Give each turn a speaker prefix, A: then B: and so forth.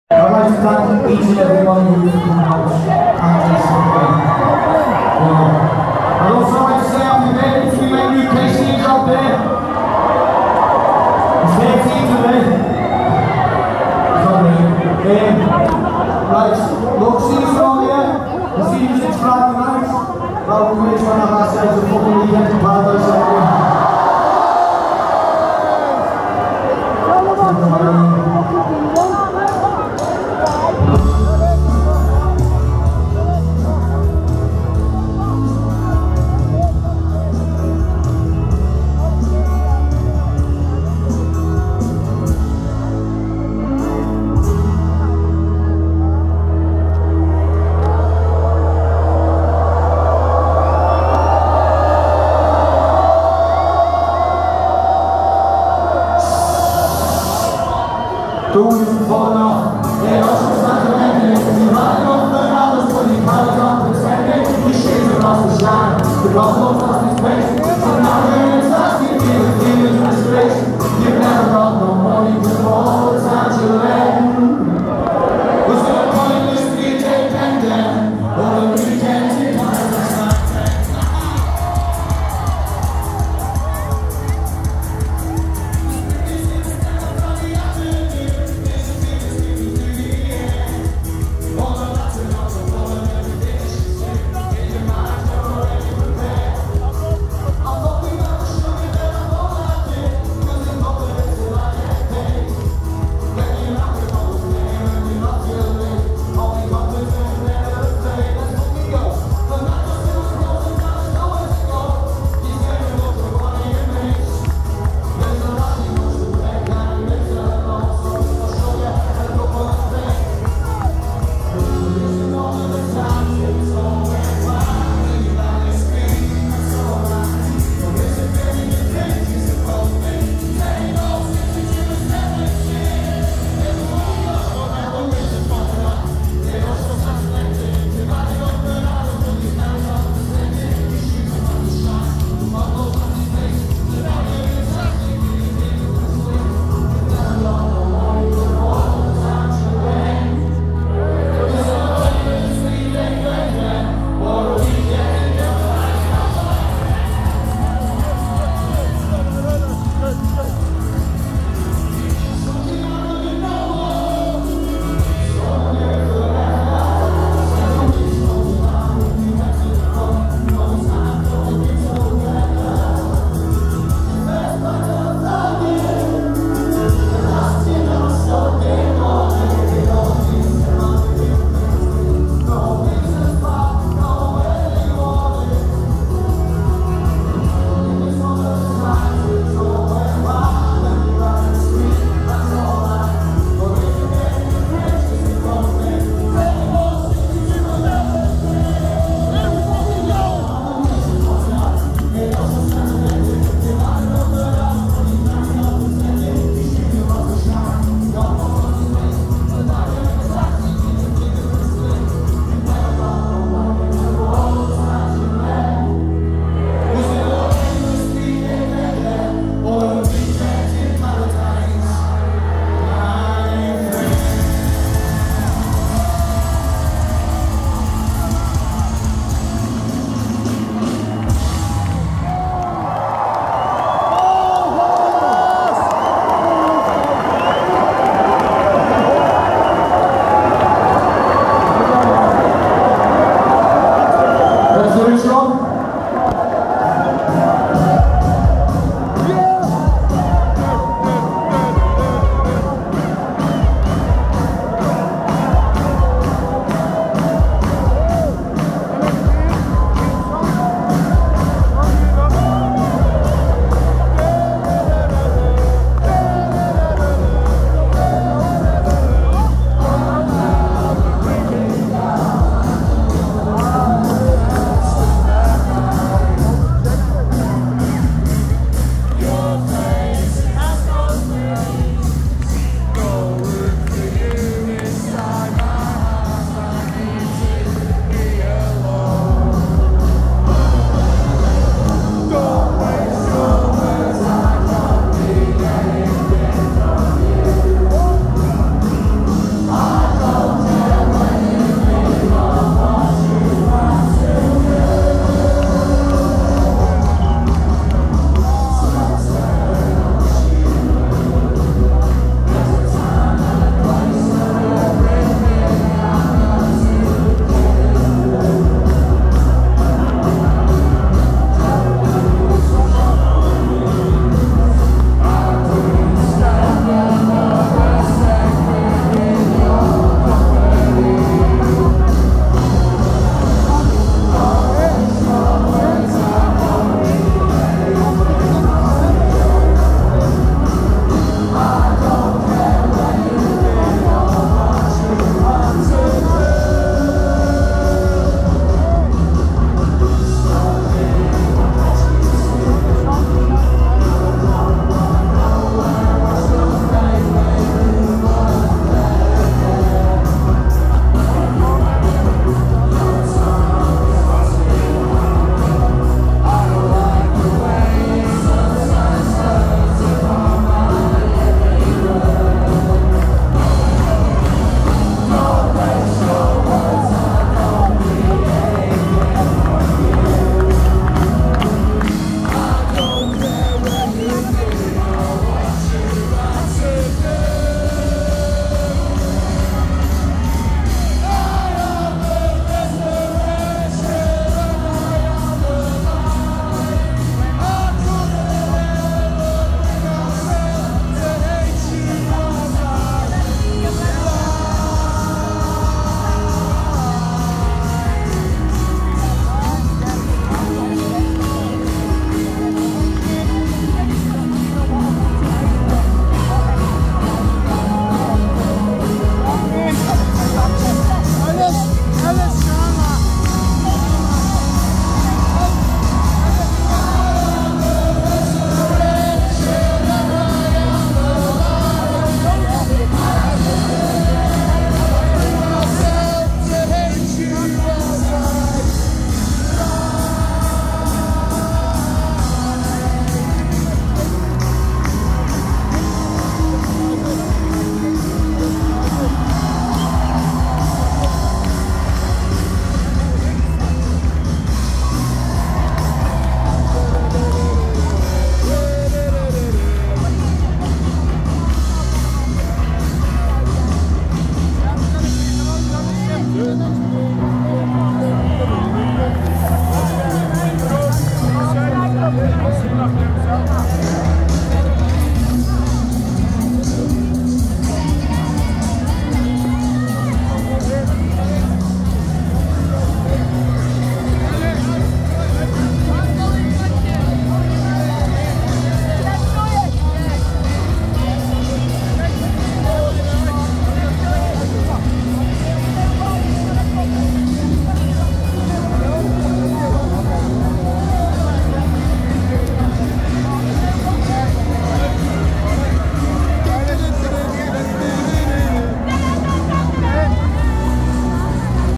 A: I'd like to thank each and every one of you for coming out and this I'd also like to say happy birthday to my new KCs out there. It's 13 today. Sorry. Right, look, see you all here. We'll see you next Friday night. Well, we're going to have ourselves a fucking weekend in paradise anyway. Doing it for now. Yeah, also start to make it. You're running off the dollars when you can't pretending. You shades of lost the shine. The gospel of lost its place.